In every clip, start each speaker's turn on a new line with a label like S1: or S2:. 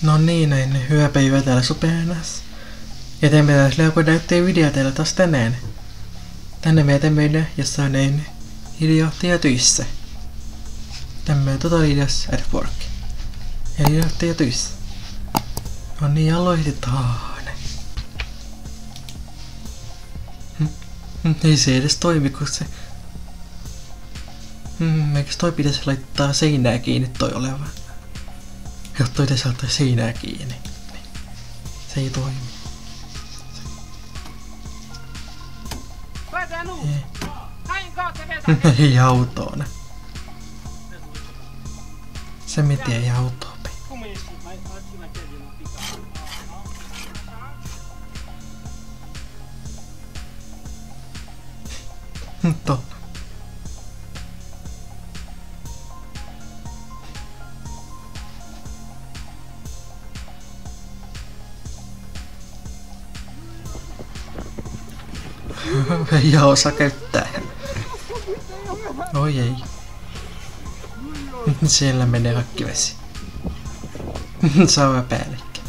S1: No niin, näin hyvää päivää täällä Supernas. Ja teemme taas joku näytteen video teillä taas tänään. Tänne me teemme jossa on näin idiootteja tyissä. Tämä total idiots at work. Eli idiootteja tyissä. No niin, aloitetaan. Ei se edes toimi, kun se... Eikös toi pitäisi laittaa seinää kiinni toi oleva? Jotta pitäisi laittaa seinää kiinni. Se ei toimi. Ei autoona. Se miten ei autoa. Totta. Ei osaa käyttää. Oi ei. Siellä menee hakkivesi. Saa päällekin.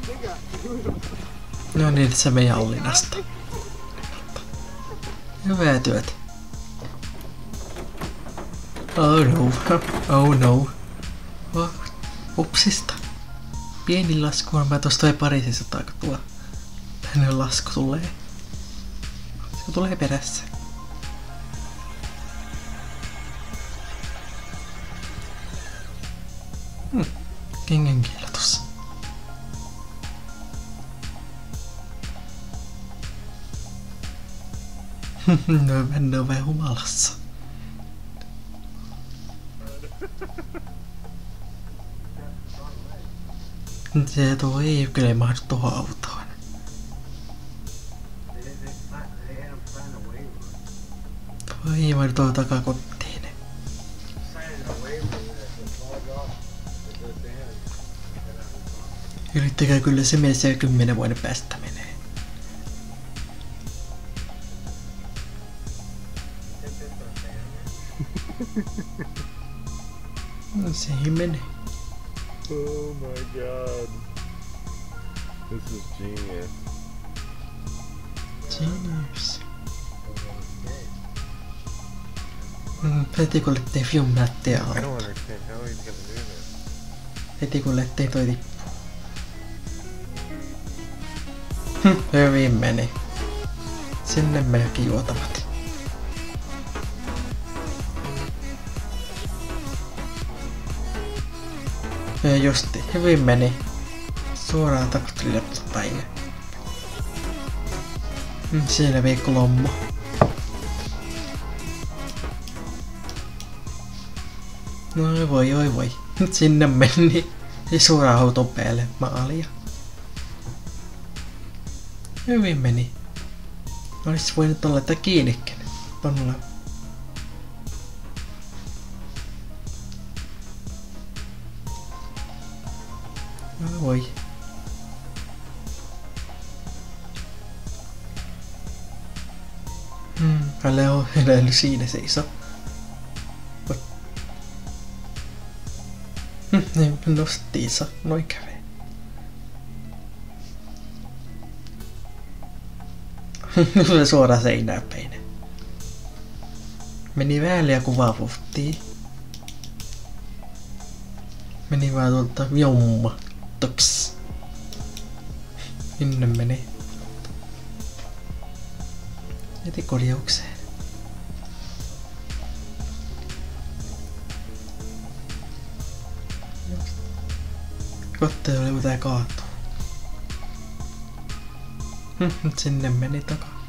S1: No niin, se meidän Allinasta. Hyvää työtä. Oh no. Oh no. Oh, upsista. Pieni lasku on. Mä tosta parissa kun tuo. Tänne lasku tulee. Se tulee perässä. Kengen kiilatus. No, hän on vähän humalassa. Se tuo ei kyllä mahdu tuohon autoon. Ei mahdu tuohon takakottiin. Yrittäkää kyllä se menee siellä 10 vuoden päästä menee. No se ei mene.
S2: Oh my god. This is genius.
S1: Genius. Heti kun lähtee fjumnättejä
S2: I don't
S1: alta.
S2: understand how he's gonna do this.
S1: Heti kun lähtee toi tippuu. Hyvin meni. Sinne meidänkin juotavat. Ja justi, hyvin meni. Suoraan takuttelille päin. Siinä viikko lommo. No voi oi voi. Nyt sinne meni. Ja suoraan auton päälle maalia. Hyvin meni. Olis voinut olla tää kiinnikin. Pannulla. No voi. Älä oo elänyt siinä seiso. Niin nostiinsa. Noin kävee. Se suoraan seinään päin. Meni väliä kun vaapuftiin. Meni vaan tuolta jomma. Toks. Minne meni? Heti korjaukseen. Kotte oli mitä kaatuu. Sinne meni takaa.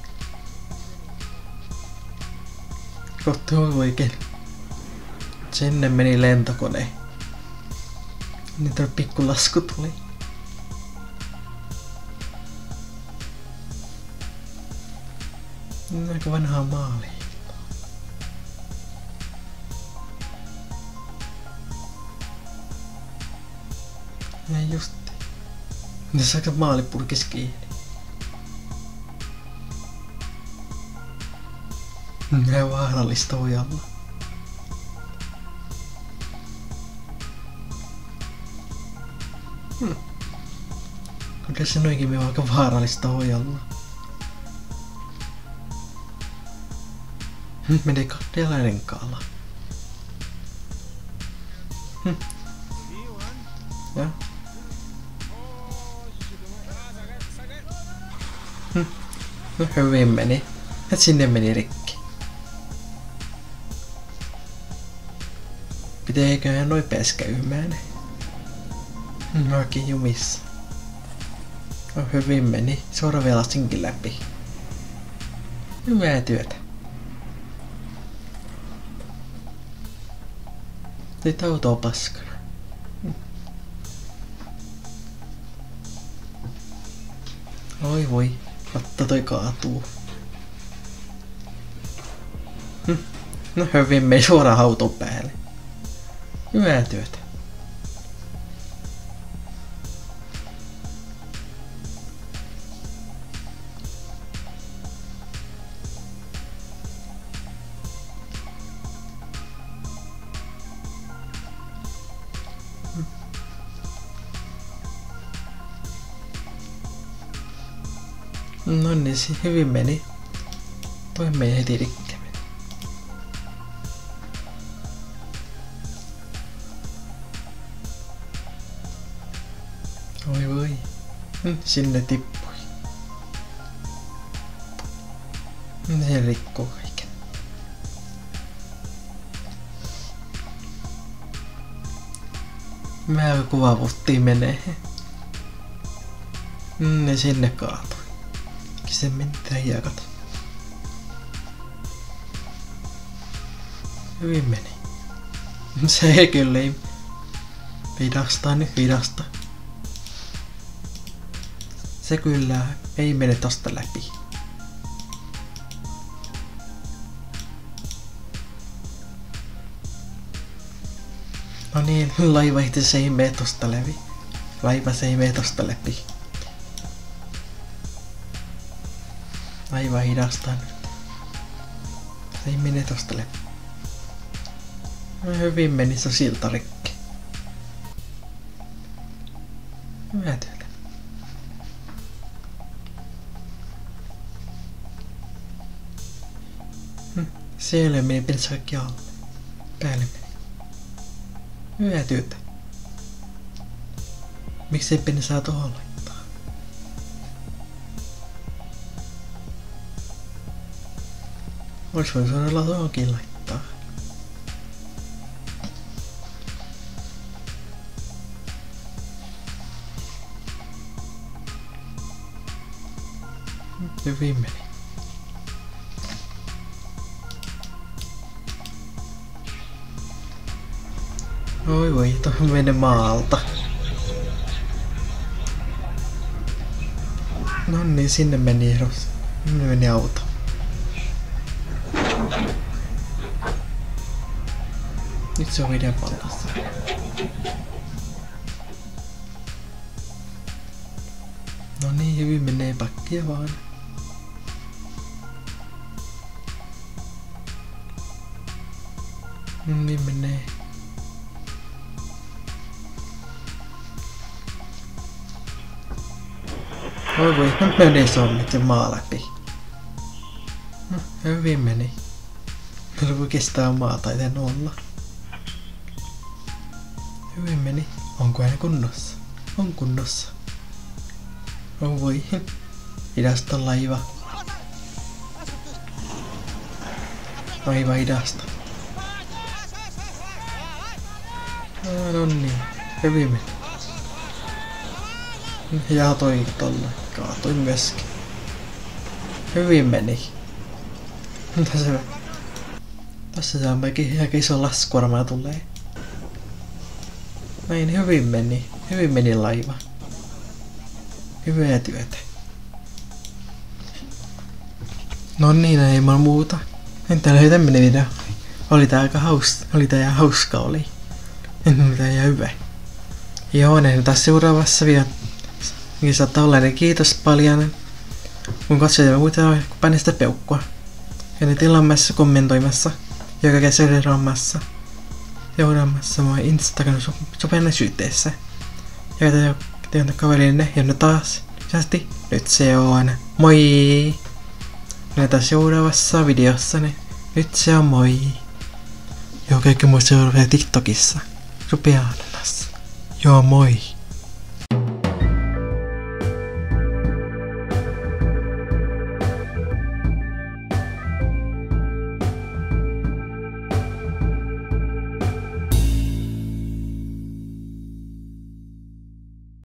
S1: Kotte on oikein. Sinne meni lentokone. Niin tuo pikku lasku tuli. Aika vanhaa maalia. Ja justi. Ne saako maalipurkis kiinni? Ja vaarallista ojalla. Kyllä se noinkin on aika vaarallista ojalla. Meni kahdella renkaalla. Ja. No hyvin meni. Et sinne meni rikki. Pitääköhän noin pääs käymään? Mäkin jumissa. No hyvin meni. Suora velasinkin läpi. Hyvää työtä. Nyt auto on paskana. Oi voi. Katta toi kaatuu. No hyvin meni suoraan auton päälle. Hyvää työtä. No niin, hyvin meni. Toi meni heti rikki. Oi voi. Sinne tippui. Se rikkoo kaiken. Vähän kuvavuttiin menee. Ne sinne kaatui. Se meni räjäkät. Hyvin meni. Se kyllä ei hidastaa nyt hidasta. Se kyllä ei mene tosta läpi. No niin, laiva itse ei mene tosta läpi. Laiva se ei mene tosta läpi. Laiva hidastaa nyt. Se ei mene tosta läpi. Hyvin meni se silta rikki. Hyvää työtä. Siellä meni pitäisi kaikki alle. Päälle meni. Hyvää työtä. Miksi ei pitäisi saa tuohon laittaa? Olis voinut saada tuohonkin laittaa. Hyvin meni. Oi voi, tuohon mene maalta. No niin, sinne meni eros. Sinne meni auto. Nyt se on videon pallassa. No niin, hyvin menee pakkia vaan. Niin menee. Oi voi, nyt menee sonnit ja maa läpi. No, hyvin meni. Meillä voi kestää maata eten olla. Hyvin meni. Onko hän kunnossa? On kunnossa. Oh voi. Hidasta laiva. Laiva hidasta. No niin. Hyvin meni. Ja toi tolle. Kaatui myöskin. Hyvin meni. Tässä saa aika iso laskuarma tulee. Näin hyvin meni. Hyvin meni laiva. Hyvää työtä. No niin, ei muuta. Entä tämmönen video? Oli tää aika hauska. Oli tää ihan hauska oli. Oli tää ihan hyvä. Joo, näin taas seuraavassa vielä. Niin saattaa olla, niin kiitos paljon. Kun katsotaan muuta, kun panen sitä peukkua. Ja ne tilaamassa, kommentoimassa. Joka käy seuraamassa. Seuraamassa mua Instagram sopenna syytteessä. Ja Teidän kaverille ja no taas. Lisästi nyt se on. Moi! Näitä seuraavassa videossani. Nyt se on moi. Joo, kaikki muu seuraavia TikTokissa. Rupeaa ananas. Joo, moi.